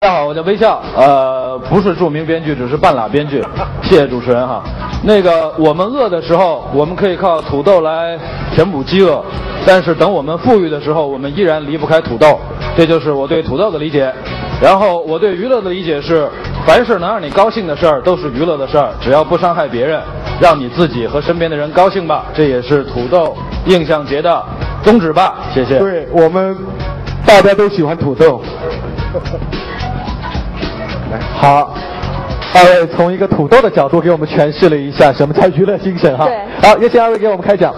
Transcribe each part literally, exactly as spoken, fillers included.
大家好，我叫微笑，呃，不是著名编剧，只是半拉编剧。谢谢主持人哈。那个，我们饿的时候，我们可以靠土豆来填补饥饿，但是等我们富裕的时候，我们依然离不开土豆。这就是我对土豆的理解。然后我对娱乐的理解是，凡是能让你高兴的事儿都是娱乐的事儿，只要不伤害别人，让你自己和身边的人高兴吧，这也是土豆印象节的宗旨吧。谢谢。 对，我们大家都喜欢土豆。好，二位从一个土豆的角度给我们诠释了一下什么叫娱乐精神哈。 对。 好，有请二位给我们开讲。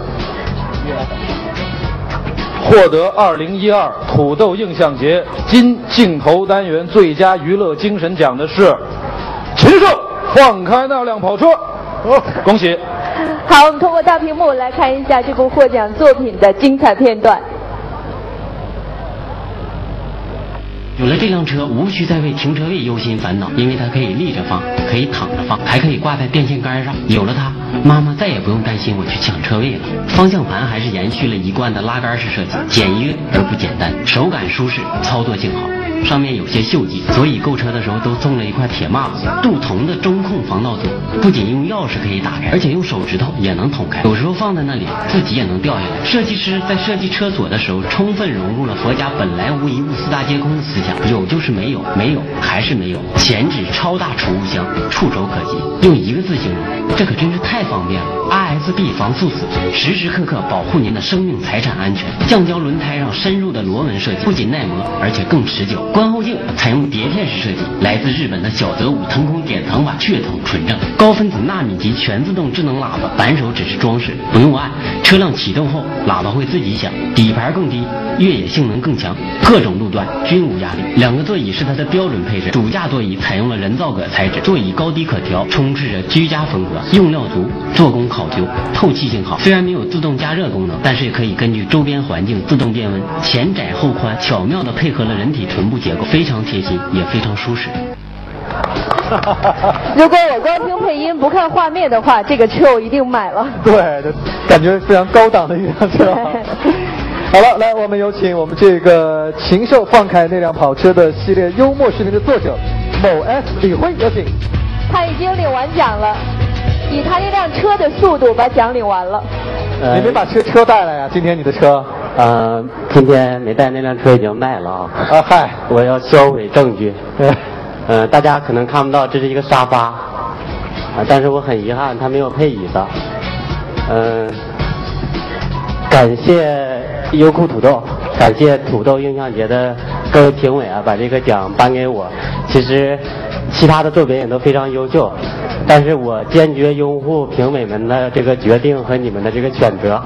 获得二零一二土豆印象节金镜头单元最佳娱乐精神奖的是禽兽放开那辆跑车，恭喜！ 好，我们通过大屏幕来看一下这部获奖作品的精彩片段。 有了这辆车，无需再为停车位忧心烦恼，因为它可以立着放，可以躺着放，还可以挂在电线杆上。有了它，妈妈再也不用担心我去抢车位了。方向盘还是延续了一贯的拉杆式设计，简约而不简单，手感舒适，操作性好。上面有些锈迹，所以购车的时候都送了一块铁抹子。镀铜的中控防盗锁，不仅用钥匙可以打开，而且用手指头也能捅开。有时候放在那里，自己也能掉下来。设计师在设计车锁的时候，充分融入了佛家本来无一物四大皆空的思想，有就是没有，没有还是没有。前置超大储物箱，触手可及，用一个字形容，这可真是太方便了。R S B 防猝死，时时刻刻保护您的生命财产安全。橡胶轮胎上深入的螺纹设计，不仅耐磨，而且更持久。观后镜采用碟片式设计，来自日本的小泽武腾空典藏版血统纯正。高分子纳米级全自动智能喇叭，扳手只是装饰，不用按。车辆启动后，喇叭会自己响。底盘更低，越野性能更强，各种路段均无压力。两个座椅是它的标准配置，主驾座椅采用了人造革材质，座椅高低可调，充斥着居家风格，用料足，做工考究，透气性好。虽然没有自动加热功能，但是也可以根据周边环境自动变温。前窄后宽，巧妙地配合了人体臀部结构，非常贴心，也非常舒适。 如果我光听配音不看画面的话，这个车我一定买了。 对，感觉非常高档的一辆车。好了，来，我们有请我们这个禽兽放开那辆跑车的系列幽默视频的作者某 S 李辉，有请。 他已经领完奖了，以他那辆车的速度把奖领完了。 呃、你没把车车带来呀？今天你的车？ 呃，今天没带那辆车已经卖了啊。 啊嗨， 我要销毁证据。呃，大家可能看不到，这是一个沙发，啊、呃，但是我很遗憾，它没有配椅子。嗯、呃，感谢优酷土豆，感谢土豆印象节的各位评委啊，把这个奖颁给我。其实，其他的作品也都非常优秀，但是我坚决拥护评委们的这个决定和你们的这个选择。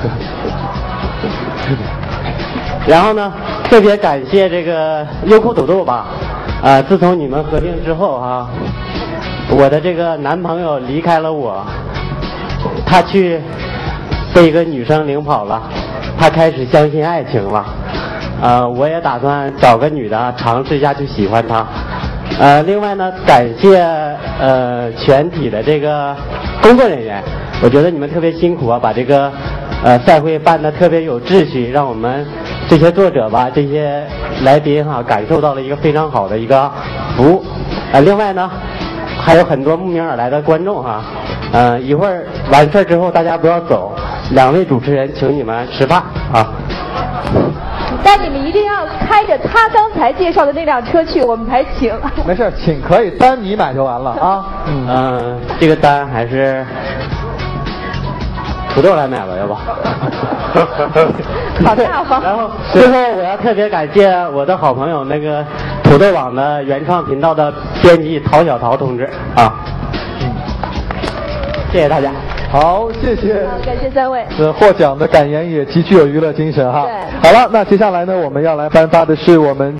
然后呢，特别感谢这个优酷土豆吧。呃，自从你们合并之后哈、啊，我的这个男朋友离开了我，他去被一个女生领跑了，他开始相信爱情了。呃，我也打算找个女的尝试一下去喜欢她。呃，另外呢，感谢呃全体的这个工作人员，我觉得你们特别辛苦啊，把这个呃赛会办得特别有秩序，让我们这些作者吧，这些来宾哈、啊，感受到了一个非常好的一个服务。呃，另外呢，还有很多慕名而来的观众哈、啊，呃，一会儿完事儿之后大家不要走，两位主持人请你们吃饭啊。 但你们一定要开着他刚才介绍的那辆车去，我们才请。 没事，请可以，单你买就完了啊。 嗯、呃，这个单还是土豆来买吧，要不？ 好大方。 然后最后我要特别感谢我的好朋友那个土豆网的原创频道的编辑陶小陶同志啊。嗯，谢谢大家。 好，谢谢。 好，感谢三位。 呃，获奖的感言也极具有娱乐精神哈。 对。 好了，那接下来呢，我们要来颁发的是我们。